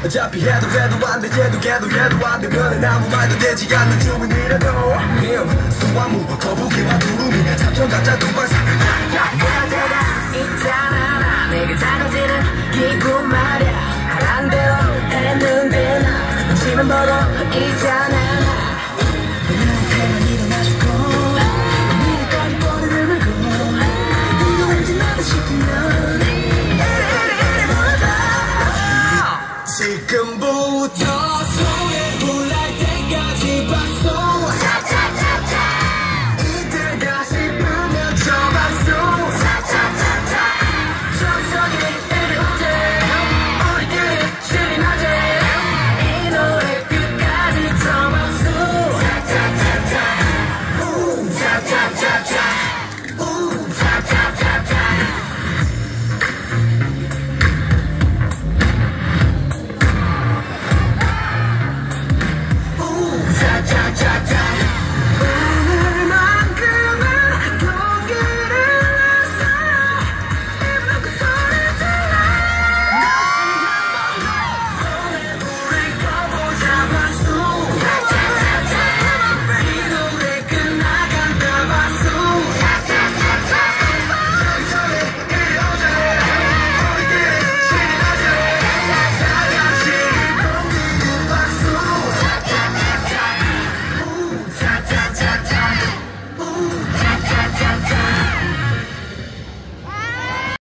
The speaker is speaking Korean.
어차피 해도 안돼 얘도 안 되면 아무 말도 되지 않는 주문이라도 소화무 거북이와 두루미 삼천 가짜 두발사 내가 있잖아 내게 작아지는 기분 말야 하란 대로 했는데 나 눈치만 보고 있잖아 너한테만 일어나주고 미래까지 뻔히를 물고 네가 왠지 나다 싶으면 이리 물어봐 지금